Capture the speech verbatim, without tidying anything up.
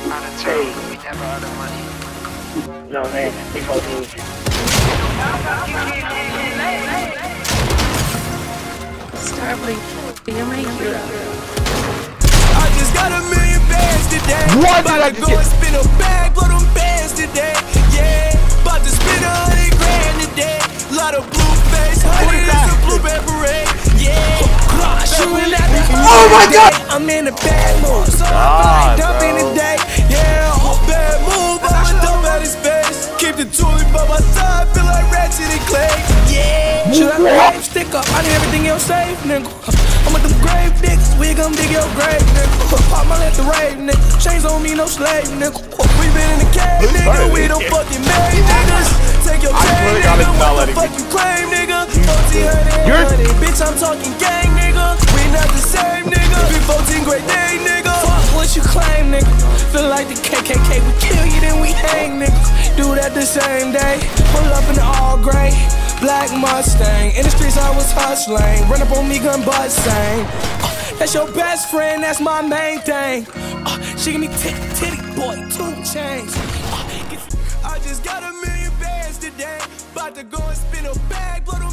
Hey. We never out of money. No, man. Big fourteen. Starblink, you're my hero. I just got a million bands today. What did I go and spin a bag, blow them bands today. Yeah, about to spin a hundred grand today. Lot of blue face, honey, it's a blueberry parade. Yeah, shooting at the Oh my God! I'm in a bad mood, so I feel like dumping today. Yeah, whole bad move, I'ma dump at his face. Keep the tulip by my side, feel like Ratchet and Clay. Yeah, should I grave stick up? I need everything else safe, nigga. I'm with them grave niggas, we gon' dig your grave, nigga. Pop my let the rave, nigga. Chains on me, no slave, nigga. We been in the cave, nigga. We don't fucking made niggas. Take your chain, nigga. What the fuck you claim, nigga? fourteen hundred, bitch, I'm talking gang, nigga. We not the same, nigga. Big fourteen great day, nigga. Fuck what you claim, nigga. Feel like the K K K, we kill you, then we hang, niggas. Do that the same day. Pull up in the all gray. Black Mustang, in the streets I was hustling. Run up on me, gun busting. Uh, that's your best friend, that's my main thing. Uh, she give me titty, titty, boy, two chains. Uh, I just got a million bands today. About to go and spin a bag, blow the